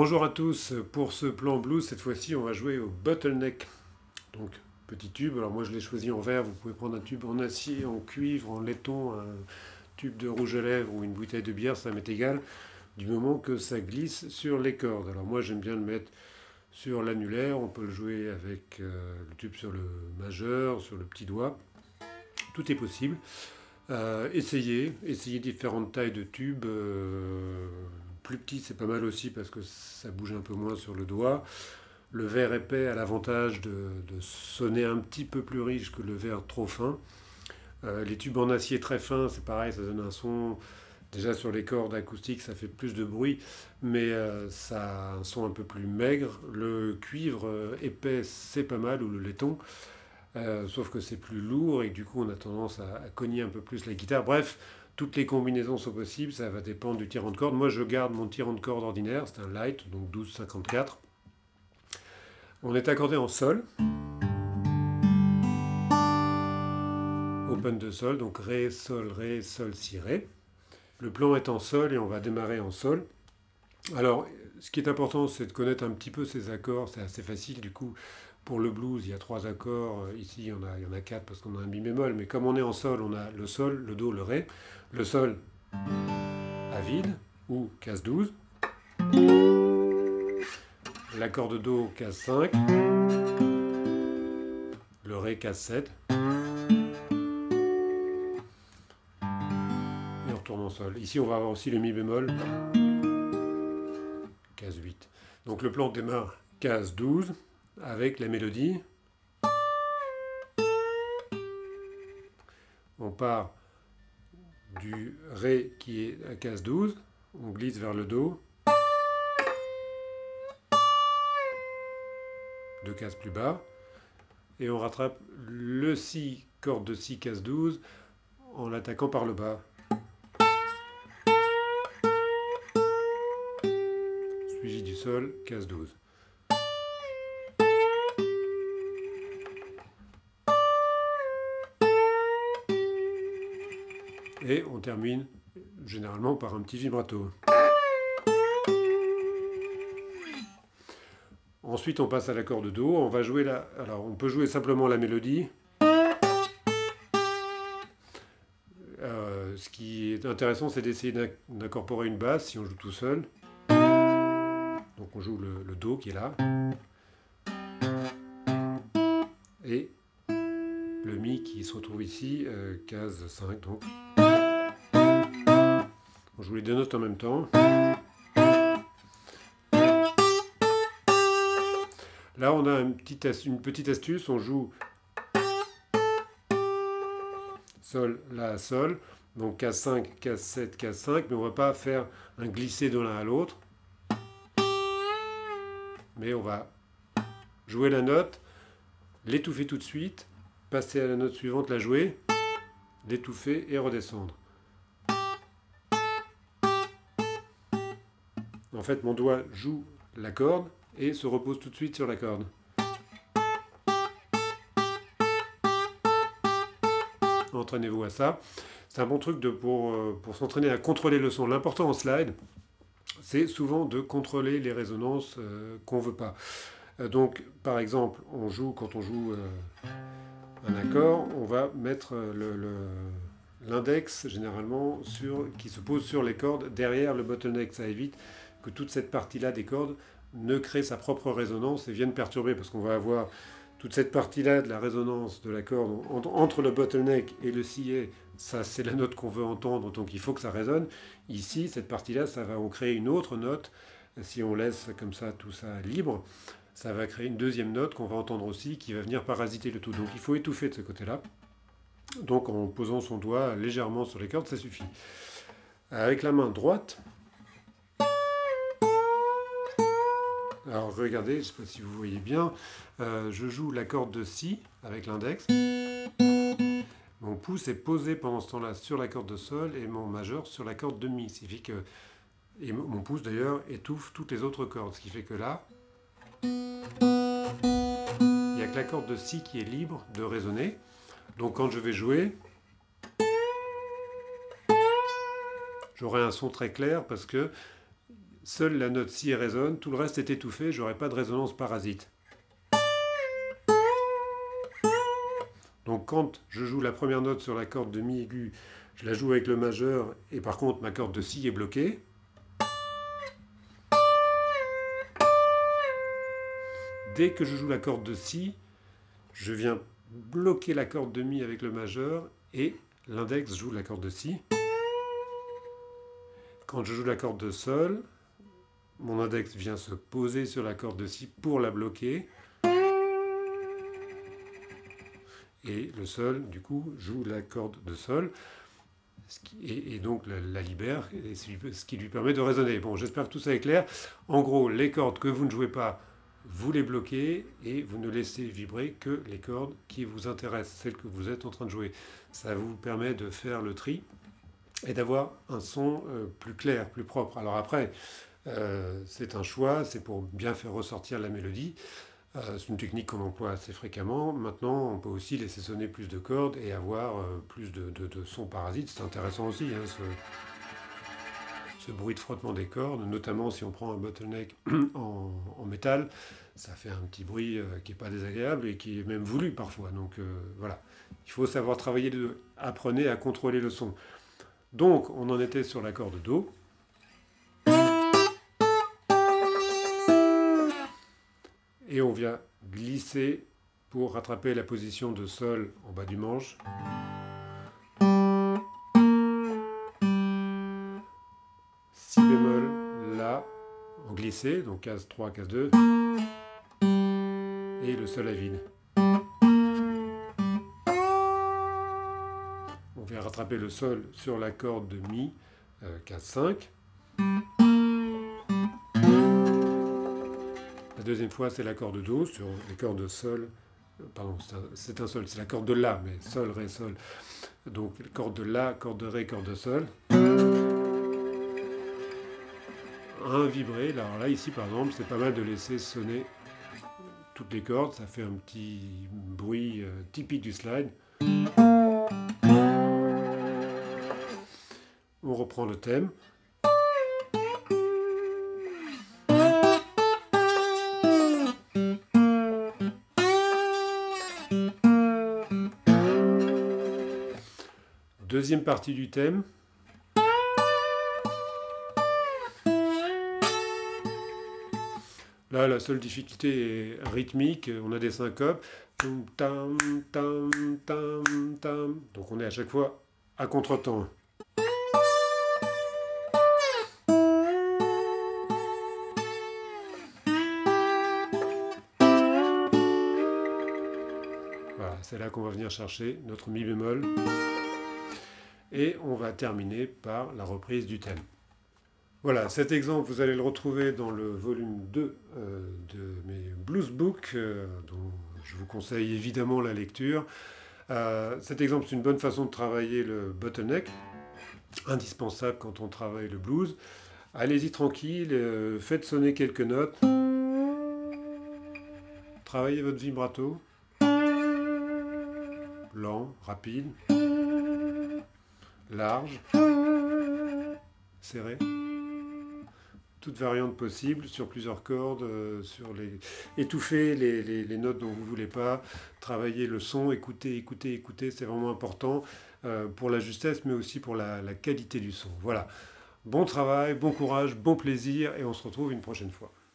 Bonjour à tous, pour ce plan blues, cette fois-ci on va jouer au bottleneck. Donc petit tube, alors moi je l'ai choisi en verre, vous pouvez prendre un tube en acier, en cuivre, en laiton, un tube de rouge à lèvres ou une bouteille de bière, ça m'est égal, du moment que ça glisse sur les cordes. Alors moi j'aime bien le mettre sur l'annulaire, on peut le jouer avec le tube sur le majeur, sur le petit doigt, tout est possible. Essayez différentes tailles de tubes. Plus petit, c'est pas mal aussi parce que ça bouge un peu moins sur le doigt. Le verre épais a l'avantage de sonner un petit peu plus riche que le verre trop fin. Les tubes en acier très fin, c'est pareil, ça donne un son. Déjà sur les cordes acoustiques, ça fait plus de bruit, mais ça a un son un peu plus maigre. Le cuivre épais, c'est pas mal, ou le laiton. Sauf que c'est plus lourd et du coup on a tendance à cogner un peu plus la guitare. Bref, toutes les combinaisons sont possibles, ça va dépendre du tirant de corde. Moi je garde mon tirant de corde ordinaire, c'est un light, donc 12-54. On est accordé en sol, open de sol, donc ré, sol, si, ré. Le plan est en sol et on va démarrer en sol. Alors, ce qui est important, c'est de connaître un petit peu ces accords, c'est assez facile du coup. Pour le blues, il y a 3 accords. Ici, il y en a 4 parce qu'on a un mi bémol. Mais comme on est en sol, on a le sol, le do, le ré. Le sol à vide ou case 12. L'accord de do, case 5. Le ré, case 7. Et on retourne en sol. Ici, on va avoir aussi le mi bémol, case 8. Donc le plan démarre case 12 avec la mélodie. On part du ré qui est à case 12, on glisse vers le do, 2 cases plus bas, et on rattrape le si, corde de si, case 12, en l'attaquant par le bas. Suivi du sol, case 12. Et on termine généralement par un petit vibrato. Ensuite, on passe à l'accord de do. On va jouer là. Alors, on peut jouer simplement la mélodie. Ce qui est intéressant, c'est d'essayer d'incorporer une basse si on joue tout seul. Donc, on joue le do qui est là. Et le mi qui se retrouve ici, case 5. Donc, on joue les deux notes en même temps. Là, on a une petite astuce. On joue sol, la, sol. Donc case 5, case 7, case 5. Mais on ne va pas faire un glisser de l'un à l'autre. Mais on va jouer la note, l'étouffer tout de suite, passer à la note suivante, la jouer, l'étouffer et redescendre. En fait, mon doigt joue la corde et se repose tout de suite sur la corde. Entraînez-vous à ça. C'est un bon truc pour s'entraîner à contrôler le son. L'important en slide, c'est souvent de contrôler les résonances qu'on ne veut pas. Donc, par exemple, quand on joue un accord, on va mettre l'index généralement qui se pose sur les cordes derrière le bottleneck. Ça évite que toute cette partie-là des cordes ne crée sa propre résonance et vienne perturber, parce qu'on va avoir toute cette partie-là de la résonance de la corde entre le bottleneck et le sillet. Ça, c'est la note qu'on veut entendre, donc il faut que ça résonne. Ici, cette partie-là, ça va en créer une autre note. Si on laisse comme ça tout ça libre, ça va créer une deuxième note qu'on va entendre aussi, qui va venir parasiter le tout. Donc il faut étouffer de ce côté-là. Donc en posant son doigt légèrement sur les cordes, ça suffit. Avec la main droite, alors regardez, je ne sais pas si vous voyez bien, je joue la corde de si avec l'index. Mon pouce est posé pendant ce temps-là sur la corde de sol et mon majeur sur la corde de mi. Ce qui fait que, et mon pouce d'ailleurs étouffe toutes les autres cordes. Ce qui fait que là, il n'y a que la corde de si qui est libre de résonner. Donc quand je vais jouer, j'aurai un son très clair parce que seule la note si résonne, tout le reste est étouffé, j'aurai pas de résonance parasite. Donc quand je joue la première note sur la corde de mi aigu, je la joue avec le majeur, et par contre ma corde de si est bloquée. Dès que je joue la corde de si, je viens bloquer la corde de mi avec le majeur, et l'index joue la corde de si. Quand je joue la corde de sol, mon index vient se poser sur la corde de si pour la bloquer. Et le sol, du coup, joue la corde de sol. Et donc la libère, et ce qui lui permet de résonner. Bon, j'espère que tout ça est clair. En gros, les cordes que vous ne jouez pas, vous les bloquez et vous ne laissez vibrer que les cordes qui vous intéressent, celles que vous êtes en train de jouer. Ça vous permet de faire le tri et d'avoir un son plus clair, plus propre. Alors après, c'est un choix, c'est pour bien faire ressortir la mélodie. C'est une technique qu'on emploie assez fréquemment. Maintenant, on peut aussi laisser sonner plus de cordes et avoir plus de sons parasites. C'est intéressant aussi, hein, ce bruit de frottement des cordes, notamment si on prend un bottleneck en métal, ça fait un petit bruit qui n'est pas désagréable et qui est même voulu parfois. Donc voilà, il faut savoir travailler les deux. Apprenez à contrôler le son. Donc, on en était sur la corde Do. Et on vient glisser pour rattraper la position de Sol en bas du manche. Si bémol, La, en glissé, donc case 3, case 2. Et le Sol à vide. On vient rattraper le Sol sur la corde de Mi, case 5. La deuxième fois, c'est la corde Do sur les cordes de Sol. Pardon, c'est un Sol, c'est la corde de La, mais Sol, Ré, Sol. Donc, corde de La, corde de Ré, corde de Sol. Un vibré. Alors là, ici, par exemple, c'est pas mal de laisser sonner toutes les cordes. Ça fait un petit bruit typique du slide. On reprend le thème. Deuxième partie du thème. Là, la seule difficulté est rythmique. On a des syncopes. Donc on est à chaque fois à contre-temps. Voilà, c'est là qu'on va venir chercher notre mi bémol. Et on va terminer par la reprise du thème. Voilà, cet exemple, vous allez le retrouver dans le volume 2 de mes blues books, dont je vous conseille évidemment la lecture. Cet exemple, c'est une bonne façon de travailler le bottleneck, indispensable quand on travaille le blues. Allez-y tranquille, faites sonner quelques notes, travaillez votre vibrato, lent, rapide, large, serré. Toutes variantes possibles sur plusieurs cordes, étouffer les notes dont vous ne voulez pas, travailler le son, écouter, c'est vraiment important pour la justesse mais aussi pour la qualité du son. Voilà, bon travail, bon courage, bon plaisir et on se retrouve une prochaine fois.